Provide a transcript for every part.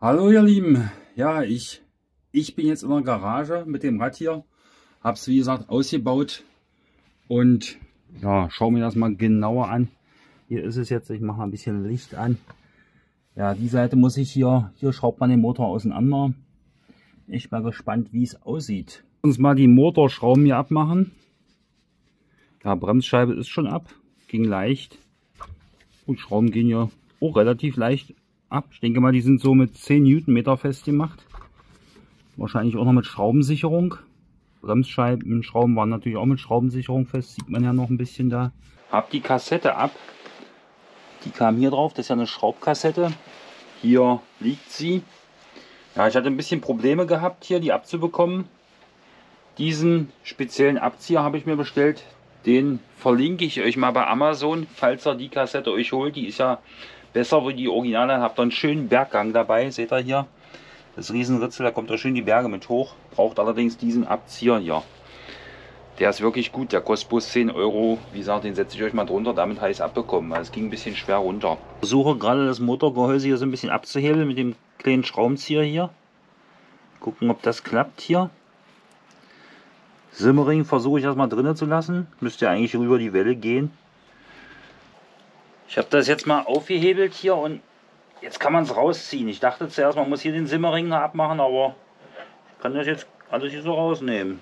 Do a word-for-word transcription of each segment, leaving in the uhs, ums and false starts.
Hallo ihr Lieben, ja ich, ich bin jetzt in der Garage mit dem Rad hier, habe es wie gesagt ausgebaut und ja, schau mir das mal genauer an. Hier ist es jetzt, ich mache mal ein bisschen Licht an. Ja, die Seite muss ich hier, hier schraubt man den Motor auseinander. Ich bin mal gespannt, wie es aussieht. Uns mal die Motorschrauben hier abmachen. Ja, Bremsscheibe ist schon ab, ging leicht und Schrauben gehen ja auch relativ leicht ab. Ich denke mal, die sind so mit zehn Newtonmeter festgemacht. Wahrscheinlich auch noch mit Schraubensicherung. Bremsscheiben, Schrauben waren natürlich auch mit Schraubensicherung fest. Sieht man ja noch ein bisschen da. Hab die Kassette ab. Die kam hier drauf. Das ist ja eine Schraubkassette. Hier liegt sie. Ja, ich hatte ein bisschen Probleme gehabt, hier die abzubekommen. Diesen speziellen Abzieher habe ich mir bestellt. Den verlinke ich euch mal bei Amazon, falls ihr die Kassette euch holt. Die ist ja besser wie die Originale. Habt ihr einen schönen Berggang dabei. Seht ihr hier? Das Riesenritzel, da kommt da schön die Berge mit hoch. Braucht allerdings diesen Abzieher hier. Der ist wirklich gut. Der kostet bloß zehn Euro. Wie gesagt, den setze ich euch mal drunter. Damit heiß abbekommen, weil es ging ein bisschen schwer runter. Ich versuche gerade das Motorgehäuse hier so ein bisschen abzuhebeln mit dem kleinen Schraubenzieher hier. Gucken, ob das klappt hier. Simmering versuche ich erstmal drinnen zu lassen. Müsste ja eigentlich über die Welle gehen. Ich habe das jetzt mal aufgehebelt hier und jetzt kann man es rausziehen. Ich dachte zuerst, man muss hier den Simmering noch abmachen, aber ich kann das jetzt alles hier so rausnehmen.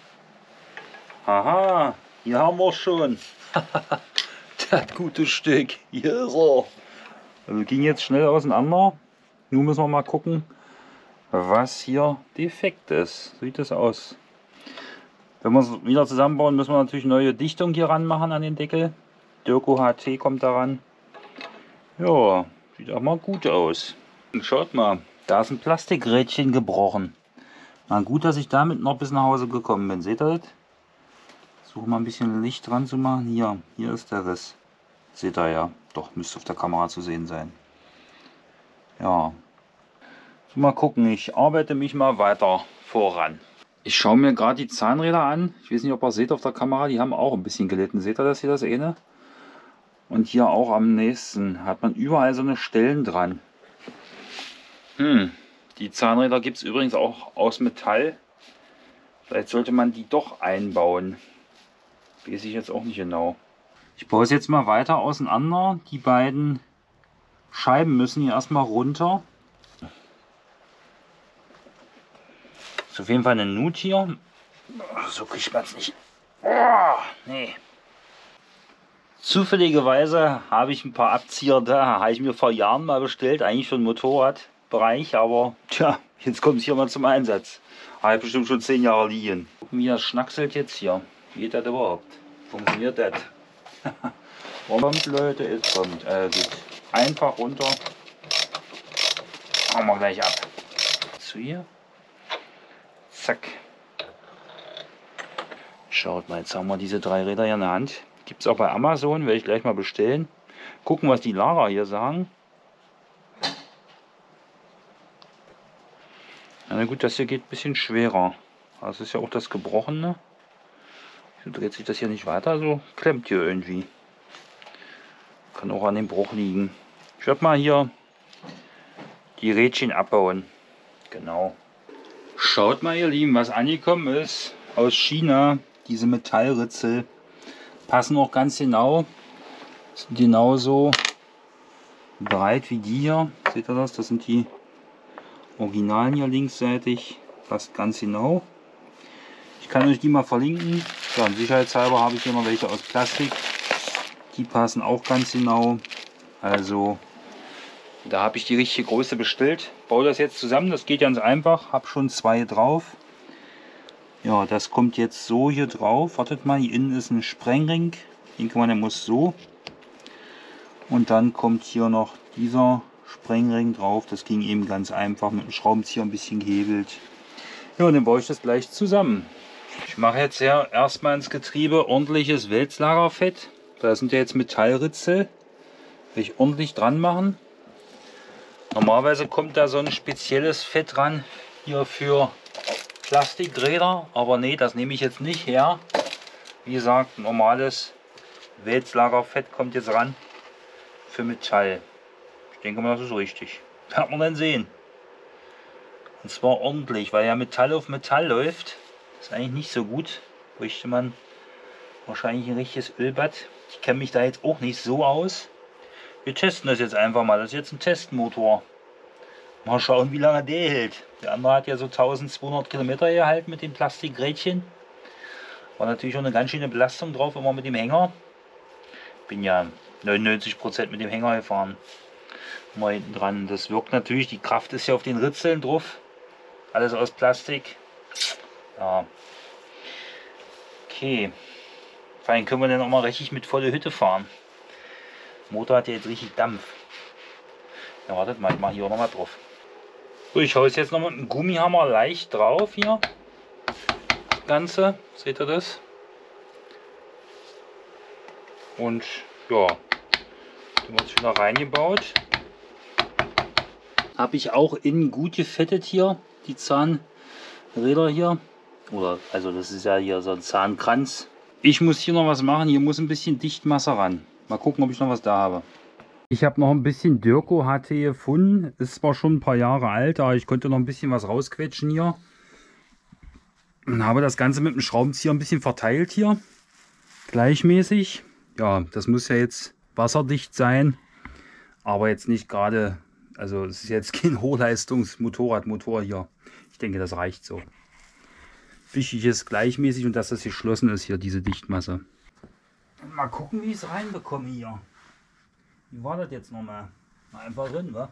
Aha, hier haben wir es schon. Das gute Stück. Hier ist er. Also ging jetzt schnell auseinander. Nun müssen wir mal gucken, was hier defekt ist. Sieht das aus. Wenn wir es wieder zusammenbauen, müssen wir natürlich neue Dichtung hier ranmachen an den Deckel. Dürco H T kommt daran. Ja, sieht auch mal gut aus. Und schaut mal, da ist ein Plastikrädchen gebrochen. Na gut, dass ich damit noch bis nach Hause gekommen bin. Seht ihr das? Versuche mal ein bisschen Licht dran zu machen. Hier, hier ist der Riss. Seht ihr ja. Doch, müsste auf der Kamera zu sehen sein. Ja. So, mal gucken, ich arbeite mich mal weiter voran. Ich schaue mir gerade die Zahnräder an. Ich weiß nicht, ob ihr seht auf der Kamera, die haben auch ein bisschen gelitten. Seht ihr das hier, das eine? Und hier auch am nächsten hat man überall so eine Stellen dran. Hm, die Zahnräder gibt es übrigens auch aus Metall. Vielleicht sollte man die doch einbauen. Weiß ich jetzt auch nicht genau. Ich baue es jetzt mal weiter auseinander. Die beiden Scheiben müssen hier erstmal runter. Ist auf jeden Fall eine Nut hier. So kriegt man es nicht. Oh, nee. Zufälligerweise habe ich ein paar Abzieher da. Habe ich mir vor Jahren mal bestellt. Eigentlich für den Motorradbereich. Aber tja, jetzt kommt es hier mal zum Einsatz. Habe ich bestimmt schon zehn Jahre liegen. Gucken, wie das schnackselt jetzt hier. Wie geht das überhaupt? Funktioniert das? Kommt, Leute, es kommt. Äh, geht einfach runter. Machen wir gleich ab. Zu hier. Zack. Schaut mal, jetzt haben wir diese drei Räder hier in der Hand. Gibt es auch bei Amazon, werde ich gleich mal bestellen. Gucken, was die Lara hier sagen. Na gut, das hier geht ein bisschen schwerer. Das ist ja auch das Gebrochene. So dreht sich das hier nicht weiter, so klemmt hier irgendwie. Kann auch an dem Bruch liegen. Ich werde mal hier die Rädchen abbauen. Genau. Schaut mal, ihr Lieben, was angekommen ist aus China. Diese Metallritzel passen auch ganz genau. Sind genauso breit wie die hier. Seht ihr das? Das sind die Originalen hier linksseitig. Passt ganz genau. Ich kann euch die mal verlinken. Ja, sicherheitshalber habe ich hier noch welche aus Plastik. Die passen auch ganz genau. Also da habe ich die richtige Größe bestellt. Baue das jetzt zusammen, das geht ganz einfach. Habe schon zwei drauf. Ja, das kommt jetzt so hier drauf. Wartet mal, hier innen ist ein Sprengring. Ich denke mal, der muss so. Und dann kommt hier noch dieser Sprengring drauf. Das ging eben ganz einfach mit dem Schraubenzieher ein bisschen gehebelt. Ja, und dann baue ich das gleich zusammen. Ich mache jetzt ja erstmal ins Getriebe ordentliches Wälzlagerfett. Da sind ja jetzt Metallritzel. Will ich ordentlich dran machen. Normalerweise kommt da so ein spezielles Fett ran hier für Plastikräder, aber nee, das nehme ich jetzt nicht her. Wie gesagt, normales Wälzlagerfett kommt jetzt ran für Metall. Ich denke mal, das ist richtig. Werden wir dann sehen. Und zwar ordentlich, weil ja Metall auf Metall läuft. Ist eigentlich nicht so gut. Bräuchte man wahrscheinlich ein richtiges Ölbad. Ich kenne mich da jetzt auch nicht so aus. Wir testen das jetzt einfach mal. Das ist jetzt ein Testmotor. Mal schauen, wie lange der hält. Der andere hat ja so tausendzweihundert Kilometer gehalten mit dem Plastikrädchen. War natürlich auch eine ganz schöne Belastung drauf, immer mit dem Hänger. Bin ja neunundneunzig Prozent mit dem Hänger gefahren. Mal hinten dran. Das wirkt natürlich, die Kraft ist ja auf den Ritzeln drauf. Alles aus Plastik. Ja. Okay. Vor allem können wir dann auch mal richtig mit volle Hütte fahren. Der Motor hat ja jetzt richtig Dampf. Ja, wartet mal, ich mache hier auch noch mal drauf. So, ich haue es jetzt noch mit einem Gummihammer leicht drauf hier. Das Ganze, seht ihr das? Und ja, dann wird es wieder reingebaut. Habe ich auch innen gut gefettet hier, die Zahnräder hier. Oder, also das ist ja hier so ein Zahnkranz. Ich muss hier noch was machen, hier muss ein bisschen Dichtmasse ran. Mal gucken, ob ich noch was da habe. Ich habe noch ein bisschen Dürko H T gefunden. Ist zwar schon ein paar Jahre alt, aber ich konnte noch ein bisschen was rausquetschen hier. Und habe das Ganze mit dem Schraubenzieher ein bisschen verteilt hier. Gleichmäßig. Ja, das muss ja jetzt wasserdicht sein. Aber jetzt nicht gerade, also es ist jetzt kein Hochleistungs-Motorradmotor hier. Ich denke, das reicht so. Wichtig ist gleichmäßig und dass das geschlossen ist hier, diese Dichtmasse. Mal gucken, wie ich es reinbekomme hier. Wie war das jetzt nochmal? Mal einfach drin, wa?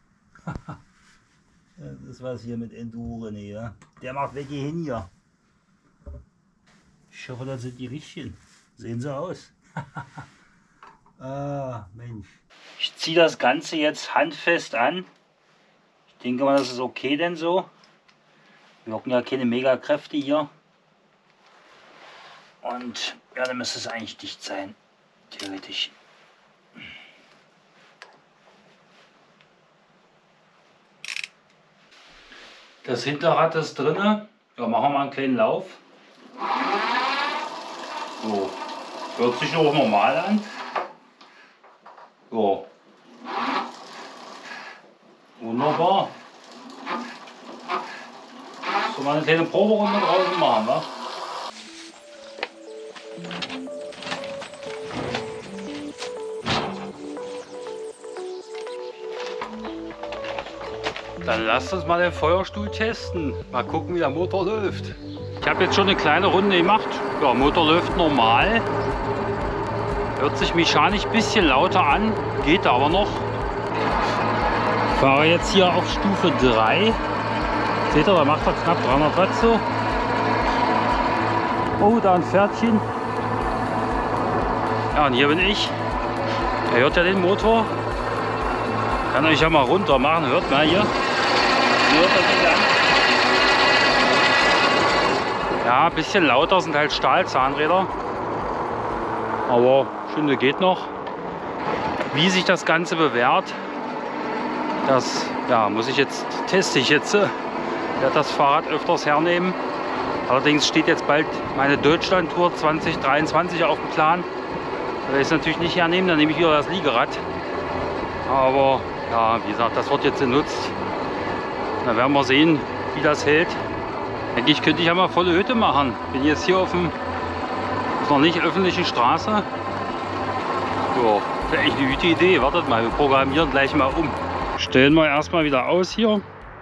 Das ist was hier mit Enduro, ne, ja? Der macht weg hier hin hier. Ich hoffe, das sind die richtigen. Sehen sie aus. Ah, Mensch. Ich ziehe das Ganze jetzt handfest an. Ich denke mal, das ist okay denn so. Wir wirken ja keine Megakräfte hier. Und ja, dann müsste es eigentlich dicht sein. Theoretisch. Das Hinterrad ist drin. Ja, machen wir mal einen kleinen Lauf. So. Hört sich auch normal an. So. Wunderbar. So, mal eine kleine Proberunde draußen machen, wa? Dann lasst uns mal den Feuerstuhl testen. Mal gucken, wie der Motor läuft. Ich habe jetzt schon eine kleine Runde gemacht. Ja, Motor läuft normal. Hört sich mechanisch ein bisschen lauter an, geht aber noch. Ich fahre jetzt hier auf Stufe drei. Seht ihr, da macht er knapp dreihundert Watt so. Oh, da ein Pferdchen. Ja, und hier bin ich. Ihr hört ja den Motor. Kann euch ja mal runter machen, hört mal hier. Hört das nicht an. Ja, ein bisschen lauter, sind halt Stahlzahnräder. Aber Stunde geht noch. Wie sich das Ganze bewährt, das ja, muss ich jetzt, teste ich jetzt. Ich werde das Fahrrad öfters hernehmen. Allerdings steht jetzt bald meine Deutschland-Tour zwanzig dreiundzwanzig auf dem Plan. Da werde ich es natürlich nicht hernehmen, dann nehme ich wieder das Liegerad. Aber ja, wie gesagt, das wird jetzt genutzt. Dann werden wir sehen, wie das hält. Eigentlich könnte ich ja mal volle Hütte machen. Bin jetzt hier auf, dem, auf einer nicht öffentlichen Straße. Ja, wäre echt eine gute Idee. Wartet mal, wir programmieren gleich mal um. Stellen wir erstmal wieder aus hier.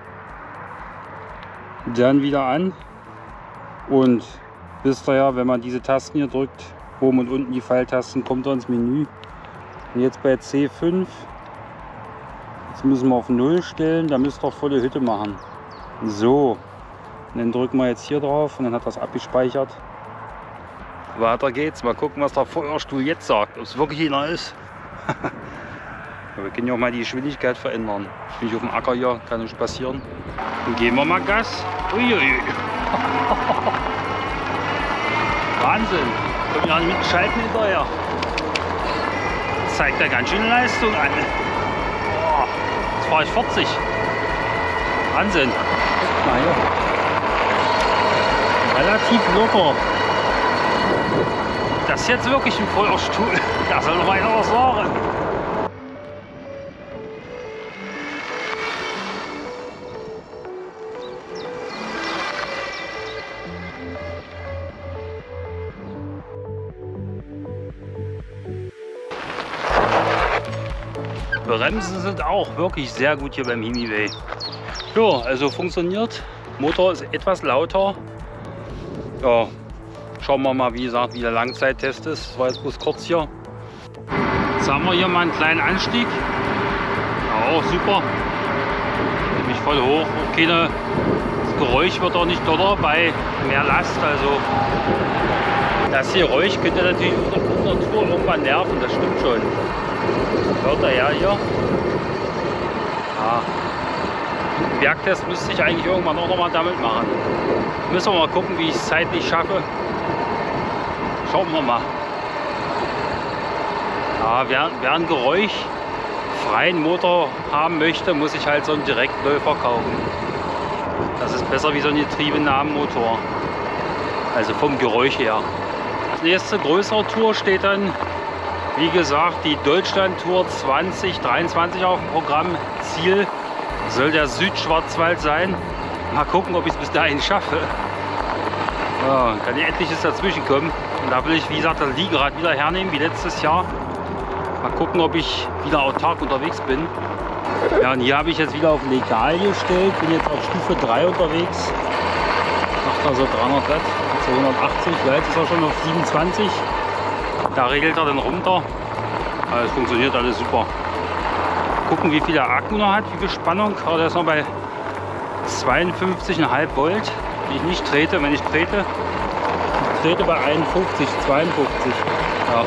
Dann wieder an. Und wisst ihr ja, wenn man diese Tasten hier drückt, oben und unten die Pfeiltasten, kommt er ins Menü. Und jetzt bei C fünf. Jetzt müssen wir auf null stellen, da müsst ihr volle Hütte machen. So. Und dann drücken wir jetzt hier drauf und dann hat das abgespeichert. Weiter geht's. Mal gucken, was der Feuerstuhl jetzt sagt. Ob es wirklich einer ist. Wir können ja auch mal die Geschwindigkeit verändern. Ich bin auf dem Acker hier, kann nicht passieren. Dann geben wir mal Gas. Uiuiui. Wahnsinn. Kommen ja nicht mit dem Schalten hinterher. Das zeigt ja ganz schön Leistung an. Oh, jetzt fahre ich vierzig. Wahnsinn. Guck mal hier. Relativ locker. Das ist jetzt wirklich ein Feuerstuhl. Da soll noch einer was sagen. Bremsen sind auch wirklich sehr gut hier beim Himiway. Ja, also funktioniert. Motor ist etwas lauter. Ja, schauen wir mal, wie gesagt, wie der Langzeittest ist. Das war jetzt bloß kurz hier. Jetzt haben wir hier mal einen kleinen Anstieg. Ja, auch super. Nämlich voll hoch. Auch keine, das Geräusch wird auch nicht doller bei mehr Last. Also das Geräusch könnte natürlich auf der Tour irgendwann nerven. Das stimmt schon. Hört er ja hier. Ja. Den Bergtest müsste ich eigentlich irgendwann auch noch mal damit machen. Müssen wir mal gucken, wie ich es zeitlich schaffe. Schauen wir mal. Ja, wer, wer einen geräuschfreien Motor haben möchte, muss ich halt so einen Direktläufer kaufen. Das ist besser wie so ein getriebener Motor. Also vom Geräusch her. Als nächste größere Tour steht dann, wie gesagt, die Deutschland-Tour zwanzig dreiundzwanzig auf dem Programm. Ziel soll der Südschwarzwald sein. Mal gucken, ob ich es bis dahin schaffe. Ja, kann ja etliches dazwischen kommen. Und da will ich, wie gesagt, das Liegerad wieder hernehmen, wie letztes Jahr. Mal gucken, ob ich wieder autark unterwegs bin. Ja, und hier habe ich jetzt wieder auf legal gestellt. Bin jetzt auf Stufe drei unterwegs. Macht also dreihundert Watt, zweihundertachtzig. Ja, jetzt ist er schon auf siebenundzwanzig. Da regelt er dann runter. Also es funktioniert alles super. Gucken, wie viel der Akku noch hat, wie viel Spannung. Aber der ist noch bei zweiundfünfzig Komma fünf Volt. Die ich nicht trete. Wenn ich trete, ich trete bei einundfünfzig, zweiundfünfzig. Ja.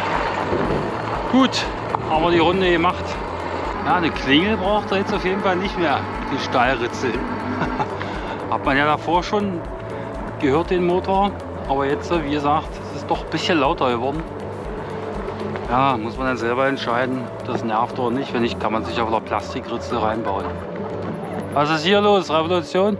Gut, haben wir die Runde gemacht. Ja, eine Klingel braucht er jetzt auf jeden Fall nicht mehr. Die Stahlritzel. Hat man ja davor schon gehört, den Motor. Aber jetzt, wie gesagt, es ist doch ein bisschen lauter geworden. Ja, muss man dann selber entscheiden, das nervt oder nicht. Wenn nicht, kann man sich auf der Plastikritzel reinbauen. Was ist hier los? Revolution?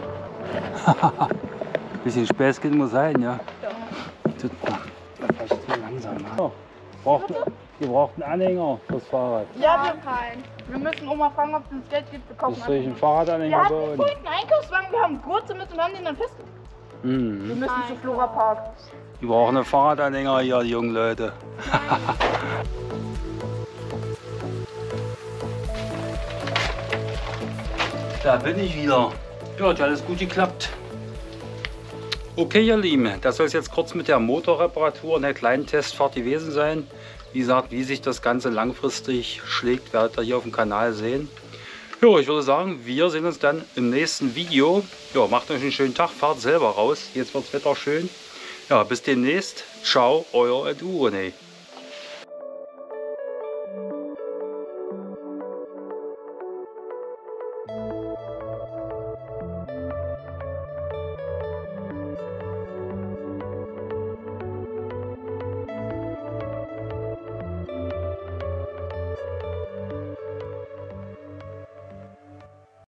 Bisschen Späßchen muss sein, ja. Tut mal. Vielleicht jetzt mal langsam. Oh, braucht, ihr braucht einen Anhänger fürs Fahrrad. Ja, wir keinen. Wir müssen Oma fragen, ob es uns Geld gibt. Wir kaufen Soll ich einen Wir Fahrradanhänger hatten bauen? vorhin einen Einkaufswagen, wir haben Gurte mit und haben den dann fest. Mhm. Wir müssen zu Flora Park. Die brauchen einen Fahrradanhänger hier, die jungen Leute. Da bin ich wieder. Ja, hat ja alles gut geklappt. Okay, ihr Lieben, das soll es jetzt kurz mit der Motorreparatur und der kleinen Testfahrt gewesen sein. Wie gesagt, wie sich das Ganze langfristig schlägt, werdet ihr hier auf dem Kanal sehen. Ja, ich würde sagen, wir sehen uns dann im nächsten Video. Ja, macht euch einen schönen Tag, fahrt selber raus. Jetzt wird das Wetter schön. Ja, bis demnächst. Ciao, euer Edu René.